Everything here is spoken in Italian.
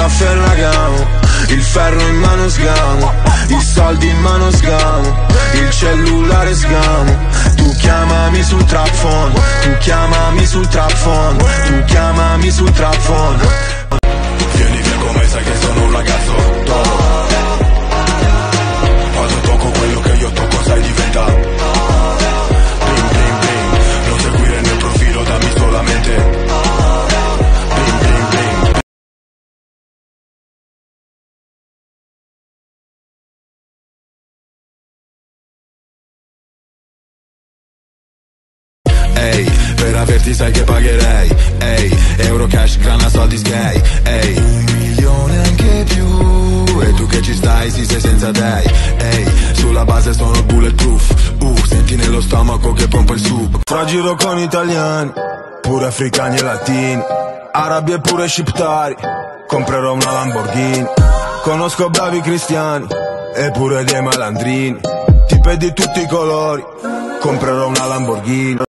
Ferragamo, il ferro in mano sgamo, i soldi in mano sgamo, il cellulare sgamo. Tu chiamami sul trap phone, tu chiamami sul trap phone, tu chiamami sul trap phone. Vieni via come sai che sono un ragazzo top. Quando tocco quello che io tocco sai diventa bling bling bling. Non seguire nel profilo, dammi solamente bling bling bling. Ehi, per averti sai che pagherei. Ehi, euro cash, grana, soldi sgay. Ehi, 1 milione anche più. E tu che ci stai, sì sei senza dei. Ehi, sulla base sono bulletproof. Senti nello stomaco che pompa il sugo. Fra giro con italiani, pure africani e latini, arabi e pure sciptari. Comprerò una Lamborghini. Conosco bravi cristiani e pure dei malandrini, tipi di tutti i colori. Comprerò una Lamborghini.